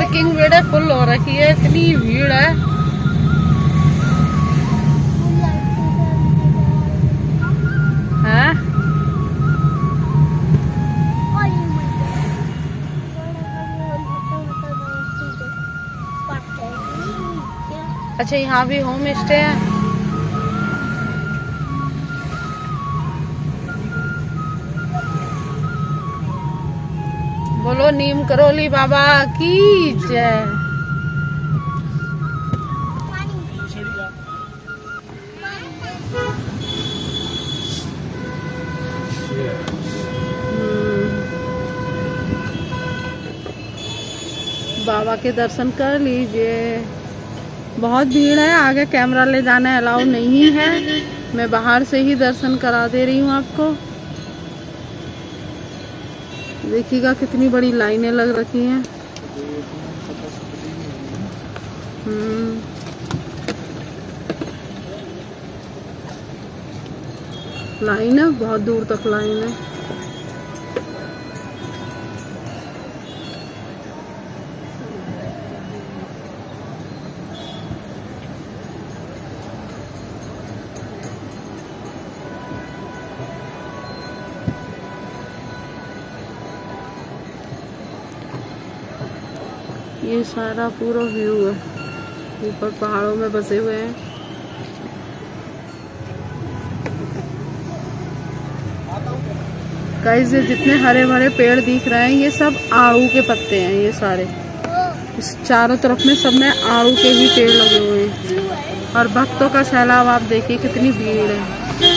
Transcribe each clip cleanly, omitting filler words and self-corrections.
Parking भीड़ full हो रखी है, इतनी भीड़ है। हैं? अच्छा, यहाँ भी होम स्टे है। बोलो नीम करोली बाबा की जय। बाबा के दर्शन कर लीजिए। बहुत भीड़ है, आगे कैमरा ले जाना अलाउ नहीं है। मैं बाहर से ही दर्शन करा दे रही हूँ आपको। देखिएगा कितनी बड़ी लाइनें लग रखी हैं। लाइन है, बहुत दूर तक लाइन है। ये सारा पूरा व्यू है, ऊपर पहाड़ों में बसे हुए हैं। गाइस, ये जितने हरे भरे पेड़ दिख रहे हैं ये सब आड़ू के पत्ते हैं। ये सारे इस चारों तरफ में सब में आड़ू के ही पेड़ लगे हुए हैं। और भक्तों का सैलाब आप देखिए कितनी भीड़ है।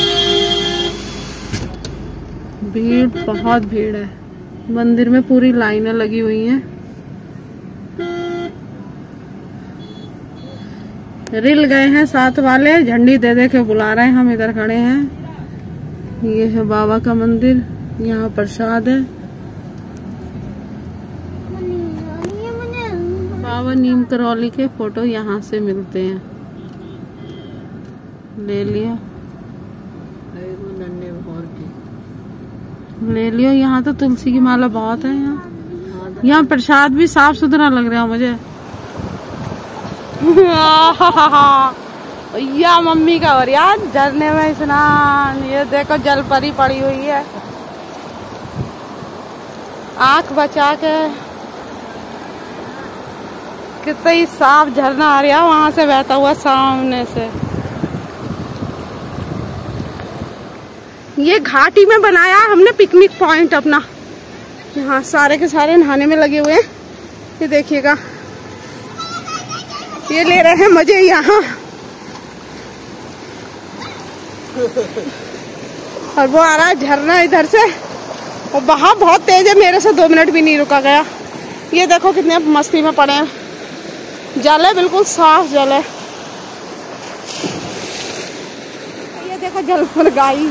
भीड़, बहुत भीड़ है। मंदिर में पूरी लाइनें लगी हुई हैं। रिल गए हैं साथ वाले, झंडी दे दे के बुला रहे हैं। हम इधर खड़े हैं। ये है बाबा का मंदिर, यहाँ प्रसाद है। बाबा नीम करौली के फोटो यहाँ से मिलते हैं, ले लियो ले लियो। यहाँ तो तुलसी की माला बहुत है। यहाँ प्रसाद भी साफ सुथरा लग रहा है मुझे। या मम्मी का और यार झरने में स्नान। ये देखो जल परी पड़ी हुई है, आंख बचा के। कितना ही साफ झरना आ रहा है वहां से बहता हुआ सामने से। ये घाटी में बनाया हमने पिकनिक पॉइंट अपना। यहाँ सारे के सारे नहाने में लगे हुए हैं। ये देखिएगा, ये ले रहे हैं मजे यहाँ। और वो आ रहा है झरना इधर से, और बहाव बहुत तेज है, मेरे से 2 मिनट भी नहीं रुका गया। ये देखो कितने मस्ती में पड़े हैं। जल है, बिल्कुल साफ जल है। ये देखो जल पर गाई।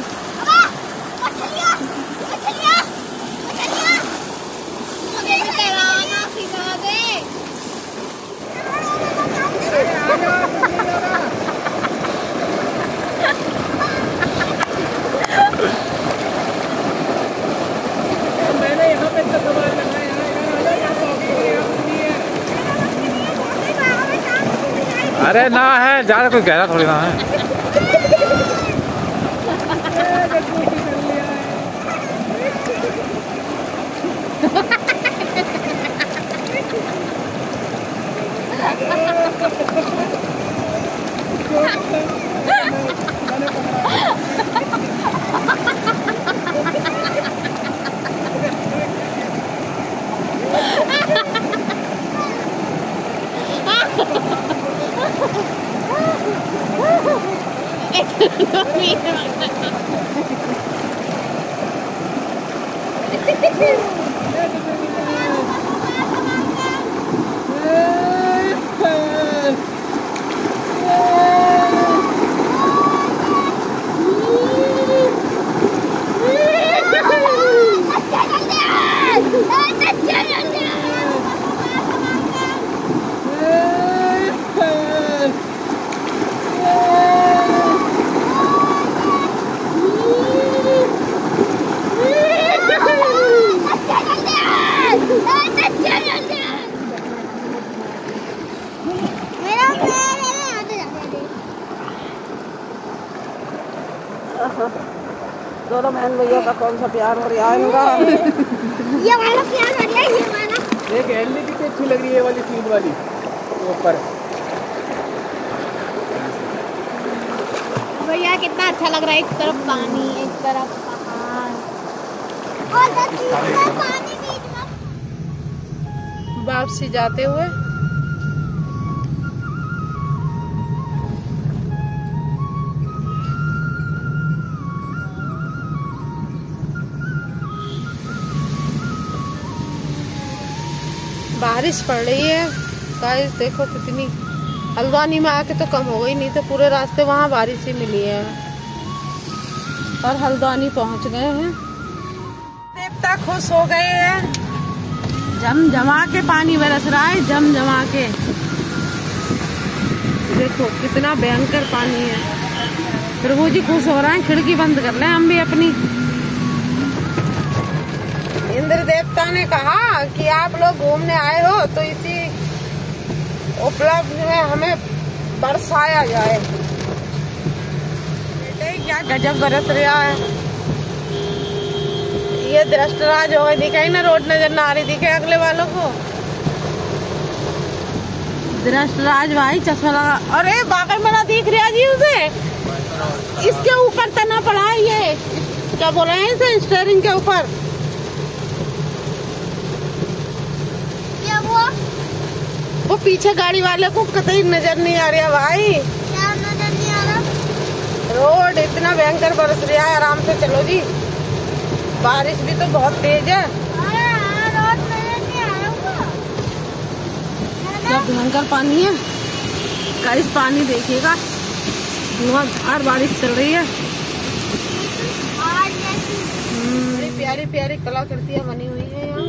अरे ना है, ज्यादा कोई गहरा थोड़ी ना है। दोनों बहन भैया का कौन सा प्यार हो रहा है इनका। ये वाला प्यार हो रहा है, ये वाला। देख एलडी कितनी अच्छी लग रही है वाली फील्ड वाली ऊपर। भैया कितना अच्छा लग रहा है, एक तरफ पानी एक तरफ पहाड़ और पानी बीच में। वापसी जाते हुए बारिश पड़ रही है गाइस, देखो कितनी। हल्द्वानी में आके तो कम हो गई, नहीं तो पूरे रास्ते वहाँ बारिश ही मिली है। और हल्द्वानी पहुँच गए हैं। देवता खुश हो गए हैं, जमा के पानी बरस रहा है, जमा के। देखो कितना भयंकर पानी है। प्रभु जी खुश हो रहे हैं, खिड़की बंद कर लें हम भी अपनी। इंद्र देवता ने कहा कि आप लोग घूमने आए हो तो इसी उपलब्ध में हमें बरसाया जाए। बेटे क्या गजब बरस रहा है। ये दृष्टराज हो गए, दिखाई ना रोड नजर ना आ रही, दिखे अगले वालों को। दृष्टराज भाई चश्मा लगा, अरे बाकर मेरा दिख रहा जी उसे। इसके ऊपर तना पड़ा है, ये क्या बोल रहे हैं इसे, स्टीयरिंग के ऊपर। वो पीछे गाड़ी वाले को कतई नजर नहीं आ रहा भाई। क्या नजर नहीं आ रहा? रोड इतना भयंकर बरस रहा है, आराम से चलो जी। बारिश भी तो बहुत तेज है। रोड नजर नहीं आ रहा। क्या भयंकर पानी है गाइस, पानी देखिएगा। धुआंधार बारिश चल रही है। बड़ी प्यारी प्यारी कलाकृतियाँ बनी हुई है यहाँ।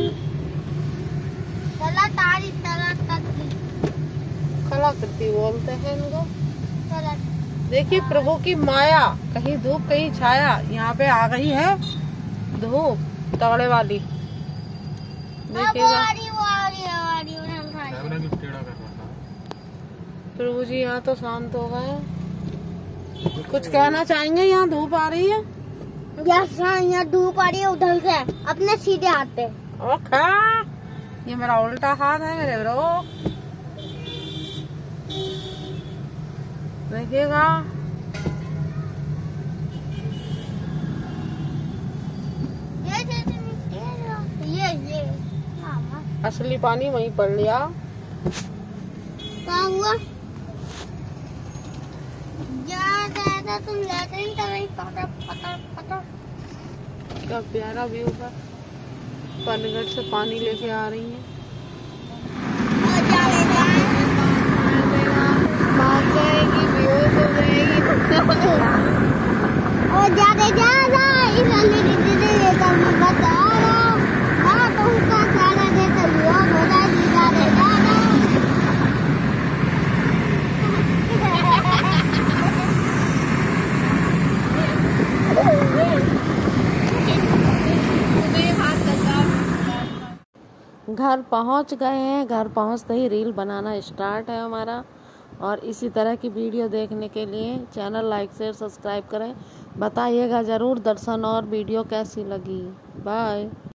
कलाकृति बोलते हैं इनको। देखिए प्रभु की माया, कहीं धूप कहीं छाया। यहाँ पे आ गई है धूप तगड़े वाली, देखिएगा। प्रभु जी यहाँ तो शांत हो गए। कुछ कहना चाहेंगे? यहाँ धूप आ रही है, यहाँ धूप आ रही है उधर से, अपने सीधे हाथ पे। ओके, ये मेरा उल्टा हाथ है मेरे ब्रो, देखिएगा। ये असली पानी वहीं पड़ लिया। क्या हुआ? ज्यादा तुम लेटरिन कर रही, पता। क्या प्यारा व्यू है, पनगढ़ से पानी लेके आ रही है। और ज्यादा इस वाली दीदी ने ये काम बता रहा ना, तो उसका ज्यादा देता हुआ बोला ज्यादा घर पहुंच गए हैं। घर पहुंचते ही रील बनाना स्टार्ट है हमारा। और इसी तरह की वीडियो देखने के लिए चैनल लाइक शेयर सब्सक्राइब करें। बताइएगा ज़रूर दर्शन और वीडियो कैसी लगी। बाय।